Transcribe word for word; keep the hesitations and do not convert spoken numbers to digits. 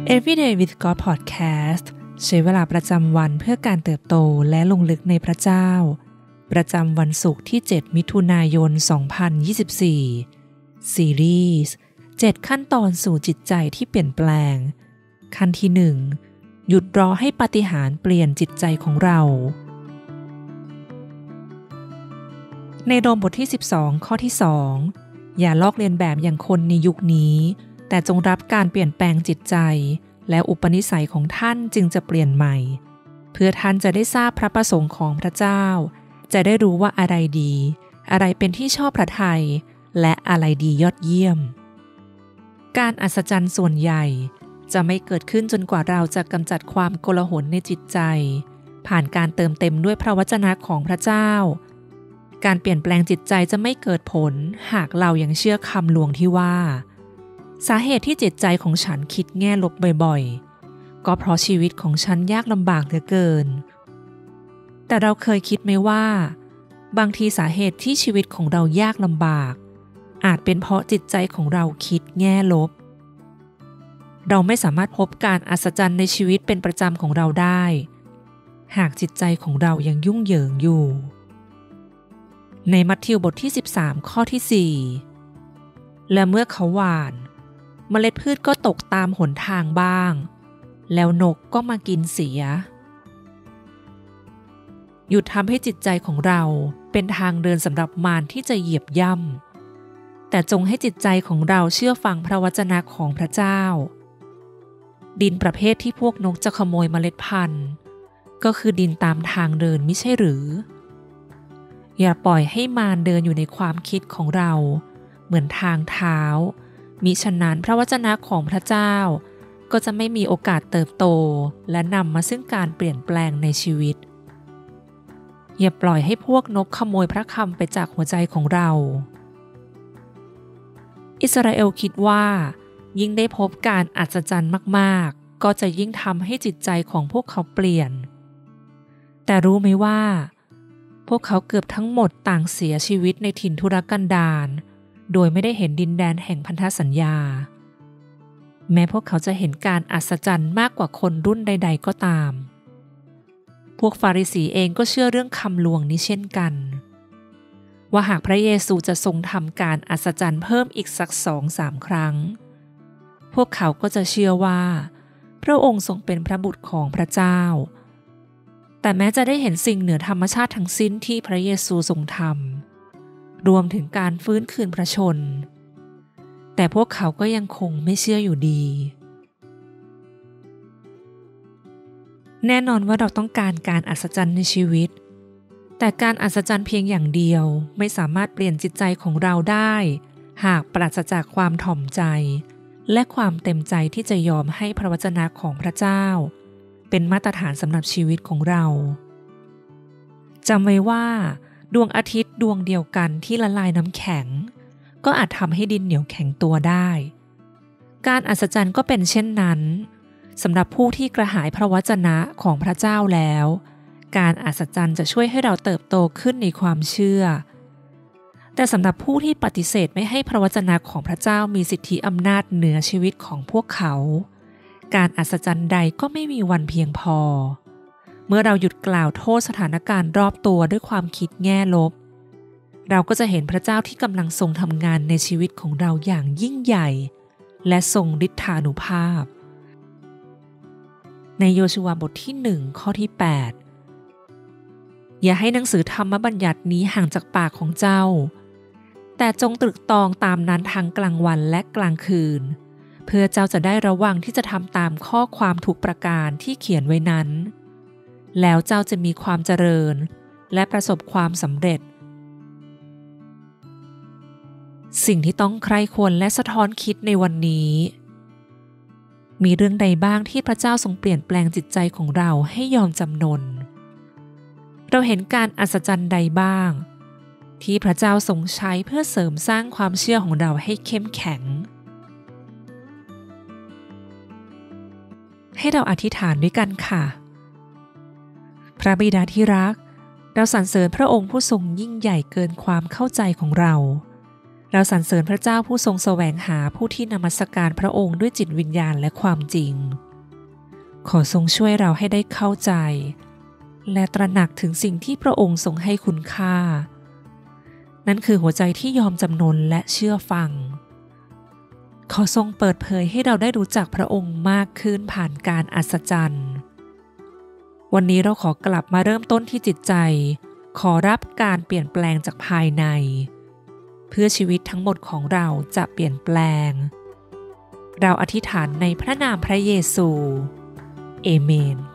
Everyday with God Podcast ใช้เวลาประจำวันเพื่อการเติบโตและลงลึกในพระเจ้าประจำวันศุกร์ที่เจ็ดมิถุนายนสองพันยี่สิบสี่ซีรีส์เจ็ดขั้นตอนสู่จิตใจที่เปลี่ยนแปลงขั้นที่หนึ่งหยุดรอให้ปาฏิหาริย์เปลี่ยนจิตใจของเราในโรมบทที่สิบสองข้อที่สองอย่าลอกเลียนแบบอย่างคนในยุคนี้แต่จงรับการเปลี่ยนแปลงจิตใจและอุปนิสัยของท่านจึงจะเปลี่ยนใหม่เพื่อท่านจะได้ทราบพระประสงค์ของพระเจ้าจะได้รู้ว่าอะไรดีอะไรเป็นที่ชอบพระทัยและอะไรดียอดเยี่ยมการอัศจรรย์ส่วนใหญ่จะไม่เกิดขึ้นจนกว่าเราจะกำจัดความโกลาหลในจิตใจผ่านการเติมเต็มด้วยพระวจนะของพระเจ้าการเปลี่ยนแปลงจิตใจจะไม่เกิดผลหากเรายังเชื่อคำลวงที่ว่าสาเหตุที่จิตใจของฉันคิดแง่ลบบ่อยๆก็เพราะชีวิตของฉันยากลำบากเหลือเกินแต่เราเคยคิดไหมว่าบางทีสาเหตุที่ชีวิตของเรายากลำบากอาจเป็นเพราะจิตใจของเราคิดแง่ลบเราไม่สามารถพบการอัศจรรย์ในชีวิตเป็นประจำของเราได้หากจิตใจของเรายังยุ่งเหยิงอยู่ในมัทธิวบทที่สิบสามข้อที่สี่และเมื่อเขาหว่านเมล็ดพืชก็ตกตามหนทางบ้างแล้วนกก็มากินเสียหยุดทำให้จิตใจของเราเป็นทางเดินสำหรับมารที่จะเหยียบย่ำแต่จงให้จิตใจของเราเชื่อฟังพระวจนะของพระเจ้าดินประเภทที่พวกนกจะขโมยเมล็ดพันธุ์ก็คือดินตามทางเดินไม่ใช่หรืออย่าปล่อยให้มารเดินอยู่ในความคิดของเราเหมือนทางเท้ามิฉะนั้นพระวจนะของพระเจ้าก็จะไม่มีโอกาสเติบโตและนำมาซึ่งการเปลี่ยนแปลงในชีวิตอย่าปล่อยให้พวกนกขโมยพระคำไปจากหัวใจของเราอิสราเอลคิดว่ายิ่งได้พบการอัศจรรย์มากๆก็จะยิ่งทำให้จิตใจของพวกเขาเปลี่ยนแต่รู้ไหมว่าพวกเขาเกือบทั้งหมดต่างเสียชีวิตในถิ่นทุรกันดารโดยไม่ได้เห็นดินแดนแห่งพันธสัญญาแม้พวกเขาจะเห็นการอัศจรรย์มากกว่าคนรุ่นใดๆก็ตามพวกฟาริสีเองก็เชื่อเรื่องคำลวงนี้เช่นกันว่าหากพระเยซูจะทรงทำการอัศจรรย์เพิ่มอีกสักสองสามครั้งพวกเขาก็จะเชื่อว่าพระองค์ทรงเป็นพระบุตรของพระเจ้าแต่แม้จะได้เห็นสิ่งเหนือธรรมชาติทั้งสิ้นที่พระเยซูทรงทำรวมถึงการฟื้นคืนพระชนแต่พวกเขาก็ยังคงไม่เชื่ออยู่ดีแน่นอนว่าเราต้องการการอัศจรรย์ในชีวิตแต่การอัศจรรย์เพียงอย่างเดียวไม่สามารถเปลี่ยนจิตใจของเราได้หากปราศจากความถ่อมใจและความเต็มใจที่จะยอมให้พระวจนะของพระเจ้าเป็นมาตรฐานสำหรับชีวิตของเราจำไว้ว่าดวงอาทิตย์ดวงเดียวกันที่ละลายน้ำแข็งก็อาจทำให้ดินเหนียวแข็งตัวได้การอัศจรรย์ก็เป็นเช่นนั้นสำหรับผู้ที่กระหายพระวจนะของพระเจ้าแล้วการอัศจรรย์จะช่วยให้เราเติบโตขึ้นในความเชื่อแต่สำหรับผู้ที่ปฏิเสธไม่ให้พระวจนะของพระเจ้ามีสิทธิอำนาจเหนือชีวิตของพวกเขาการอัศจรรย์ใดก็ไม่มีวันเพียงพอเมื่อเราหยุดกล่าวโทษสถานการณ์รอบตัวด้วยความคิดแง่ลบเราก็จะเห็นพระเจ้าที่กำลังทรงทำงานในชีวิตของเราอย่างยิ่งใหญ่และทรงฤทธานุภาพในโยชูวาบทที่หนึ่งข้อที่แปดอย่าให้หนังสือธรรมบัญญัตินี้ห่างจากปากของเจ้าแต่จงตรึกตรองตามนั้นทั้งกลางวันและกลางคืนเพื่อเจ้าจะได้ระวังที่จะทำตามข้อความทุกประการที่เขียนไว้นั้นแล้วเจ้าจะมีความเจริญและประสบความสำเร็จสิ่งที่ต้องใคร่ควรและสะท้อนคิดในวันนี้มีเรื่องใดบ้างที่พระเจ้าทรงเปลี่ยนแปลงจิตใจของเราให้ยอมจำนนเราเห็นการอัศจรรย์ใดบ้างที่พระเจ้าทรงใช้เพื่อเสริมสร้างความเชื่อของเราให้เข้มแข็งให้เราอธิษฐานด้วยกันค่ะพระบิดาที่รักเราสรรเสริญพระองค์ผู้ทรงยิ่งใหญ่เกินความเข้าใจของเราเราสรรเสริญพระเจ้าผู้ทรงแสวงหาผู้ที่นมัสการพระองค์ด้วยจิตวิญญาณและความจริงขอทรงช่วยเราให้ได้เข้าใจและตระหนักถึงสิ่งที่พระองค์ทรงให้คุณค่านั่นคือหัวใจที่ยอมจำนนและเชื่อฟังขอทรงเปิดเผยให้เราได้รู้จักพระองค์มากขึ้นผ่านการอัศจรรย์วันนี้เราขอกลับมาเริ่มต้นที่จิตใจขอรับการเปลี่ยนแปลงจากภายในเพื่อชีวิตทั้งหมดของเราจะเปลี่ยนแปลงเราอธิษฐานในพระนามพระเยซูเอเมน